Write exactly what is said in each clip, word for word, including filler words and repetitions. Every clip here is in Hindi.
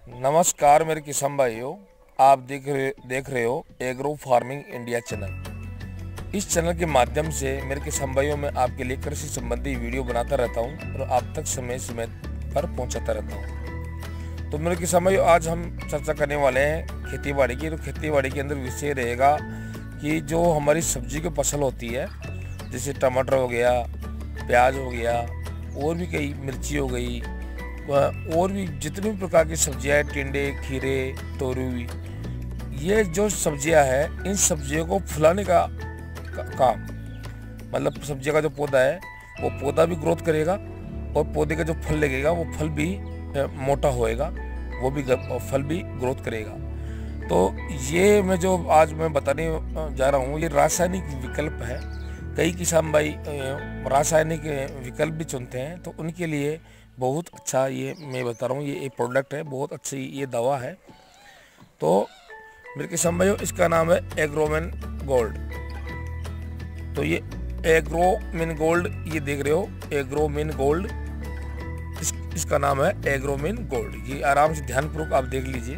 नमस्कार मेरे किसान भाइयों, आप देख रहे देख रहे हो एग्रो फार्मिंग इंडिया चैनल। इस चैनल के माध्यम से मेरे किसान भाइयों में आपके लिए कृषि संबंधी वीडियो बनाता रहता हूं और आप तक समय समय पर पहुंचाता रहता हूं। तो मेरे किसान भाइयों, आज हम चर्चा करने वाले हैं खेती बाड़ी की। तो खेती बाड़ी के अंदर विषय रहेगा कि जो हमारी सब्जी की फसल होती है, जैसे टमाटर हो गया, प्याज हो गया, और भी कई मिर्ची हो गई, और भी जितनी भी प्रकार की सब्जियां हैं, टिंडे, खीरे, तोरी, ये जो सब्जियां हैं, इन सब्जियों को फुलाने का, का काम, मतलब सब्जियों का जो पौधा है वो पौधा भी ग्रोथ करेगा और पौधे का जो फल लगेगा वो फल भी मोटा होएगा, वो भी फल भी ग्रोथ करेगा। तो ये मैं जो आज मैं बताने जा रहा हूँ, ये रासायनिक विकल्प है। कई किसान भाई रासायनिक विकल्प भी चुनते हैं, तो उनके लिए बहुत अच्छा ये मैं बता रहा हूँ, ये एक प्रोडक्ट है, बहुत अच्छी ये दवा है। तो मेरे किसान भाइयों, इसका नाम है एग्रोमिन गोल्ड। तो ये एग्रोमिन गोल्ड, ये देख रहे हो एग्रोमिन गोल्ड, इस, इसका नाम है एग्रोमिन गोल्ड। ये आराम से ध्यानपूर्वक आप देख लीजिए,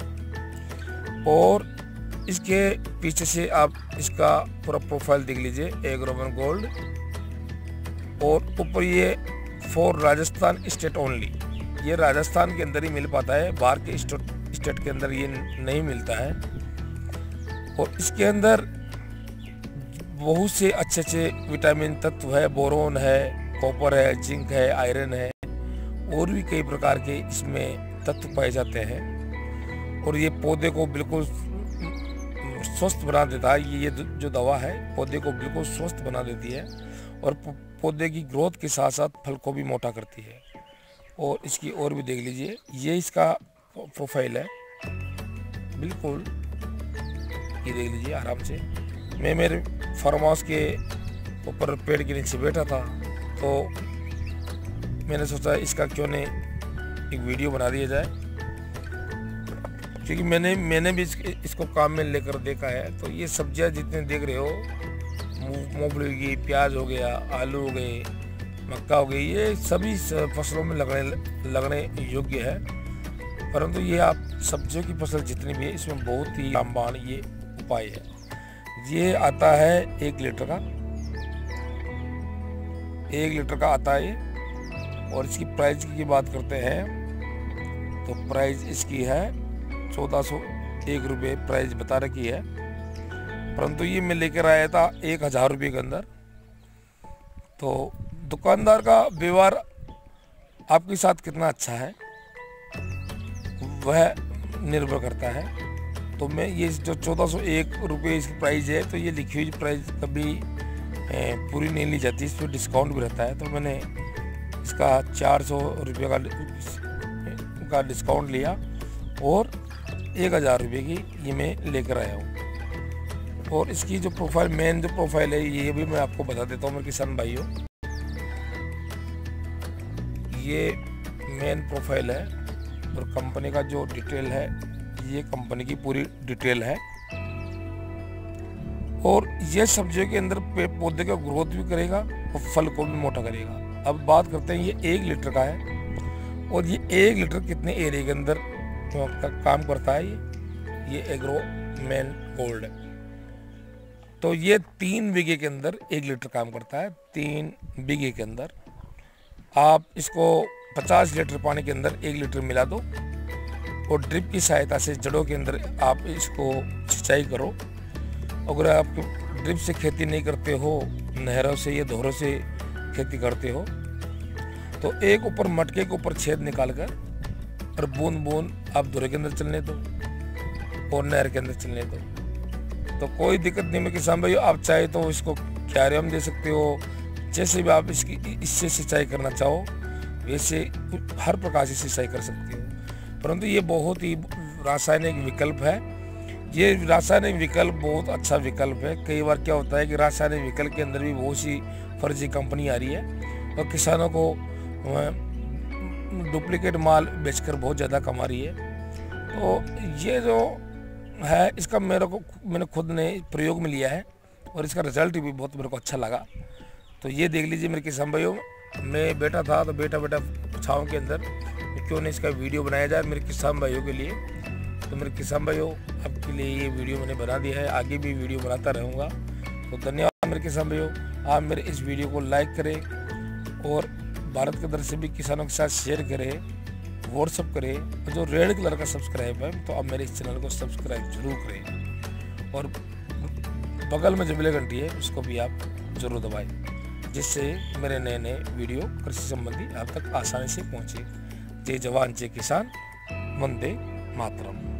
और इसके पीछे से आप इसका पूरा प्रोफाइल देख लीजिए, एग्रोमिन गोल्ड। और ऊपर ये फॉर राजस्थान स्टेट ओनली, ये राजस्थान के अंदर ही मिल पाता है, बाहर के स्टेट के अंदर ये नहीं मिलता है। और इसके अंदर बहुत से अच्छे अच्छे विटामिन तत्व है, बोरोन है, कॉपर है, जिंक है, आयरन है, और भी कई प्रकार के इसमें तत्व पाए जाते हैं। और ये पौधे को बिल्कुल स्वस्थ बना देता है। ये जो दवा है पौधे को बिल्कुल स्वस्थ बना देती है, और पौधे की ग्रोथ के साथ साथ फल को भी मोटा करती है। और इसकी और भी देख लीजिए, ये इसका प्रोफाइल है बिल्कुल, ये देख लीजिए आराम से। मैं मेरे फार्म हाउस के ऊपर पेड़ के नीचे बैठा था, तो मैंने सोचा इसका क्यों नहीं एक वीडियो बना दिया जाए, क्योंकि मैंने मैंने भी इस, इसको काम में लेकर देखा है। तो ये सब्जियां जितने देख रहे हो, मूंगफली होगी, प्याज हो गया, आलू हो गए, मक्का हो गई, ये सभी फसलों में लगने लगने योग्य है। परंतु ये आप सब्जियों की फसल जितनी भी है, इसमें बहुत ही रामबाण ये उपाय है। ये आता है एक लीटर का, एक लीटर का आता है ये। और इसकी प्राइस की बात करते हैं, तो प्राइस इसकी है चौदह सौ एक रुपये प्राइस बता रखी है। परंतु ये मैं लेकर आया था एक हजार रुपये के अंदर। तो दुकानदार का व्यवहार आपके साथ कितना अच्छा है वह निर्भर करता है। तो मैं ये जो चौदह सौ एक रुपये इसकी प्राइस है, तो ये लिखी हुई प्राइस कभी पूरी नहीं ली जाती, इस पर डिस्काउंट भी रहता है। तो मैंने इसका चार सौ रुपये का का डिस्काउंट लिया और एक हज़ार रुपये की ये मैं लेकर आया हूँ। और इसकी जो प्रोफाइल, मेन जो प्रोफाइल है, ये भी मैं आपको बता देता हूँ मेरे किसान भाइयों। ये मेन प्रोफाइल है, और कंपनी का जो डिटेल है, ये कंपनी की पूरी डिटेल है। और ये सब्जियों के अंदर पौधे का ग्रोथ भी करेगा और फल को भी मोटा करेगा। अब बात करते हैं, ये एक लीटर का है, और ये एक लीटर कितने एरिया के अंदर का काम करता है ये ये एग्रोमिन गोल्ड है। तो ये तीन बीघे के अंदर एक लीटर काम करता है। तीन बीघे के अंदर आप इसको पचास लीटर पानी के अंदर एक लीटर मिला दो, और ड्रिप की सहायता से जड़ों के अंदर आप इसको सिंचाई करो। अगर आप ड्रिप से खेती नहीं करते हो, नहरों से या धोरों से खेती करते हो, तो एक ऊपर मटके के ऊपर छेद निकाल कर और बूंद बूंद आप धोरे के अंदर चलने दो और नहर के अंदर चलने दो। तो कोई दिक्कत नहीं है किसान भाई, आप चाहे तो इसको क्यारियम दे सकते हो, जैसे भी आप इसकी इससे सिंचाई करना चाहो वैसे हर प्रकार से सिंचाई कर सकते हो। परंतु ये बहुत ही रासायनिक विकल्प है। ये रासायनिक विकल्प बहुत अच्छा विकल्प है। कई बार क्या होता है कि रासायनिक विकल्प के अंदर भी बहुत सी फर्जी कंपनी आ रही है, और किसानों को डुप्लीकेट माल बेचकर बहुत ज़्यादा कमा रही है। तो ये जो है, इसका मेरे को मैंने खुद ने प्रयोग में लिया है, और इसका रिजल्ट भी बहुत मेरे को अच्छा लगा। तो ये देख लीजिए मेरे किसान भाइयों, मैं बैठा था, तो बैठा बैठा छाँव के अंदर क्यों नहीं इसका वीडियो बनाया जाए मेरे किसान भाइयों के लिए। तो मेरे किसान भाइयों, आपके लिए ये वीडियो मैंने बना दिया है, आगे भी वीडियो बनाता रहूँगा। तो धन्यवाद मेरे किसान भाइयों। आप मेरे इस वीडियो को लाइक करें और भारत के अंदर से भी किसानों के साथ शेयर करें, व्हाट्सअप करें। और जो रेड कलर का सब्सक्राइब है तो आप मेरे इस चैनल को सब्सक्राइब जरूर करें, और बगल में जो बेल घंटी है उसको भी आप जरूर दबाएं, जिससे मेरे नए नए वीडियो कृषि संबंधी आप तक आसानी से पहुँचे। जय जवान जय किसान, वंदे मातरम।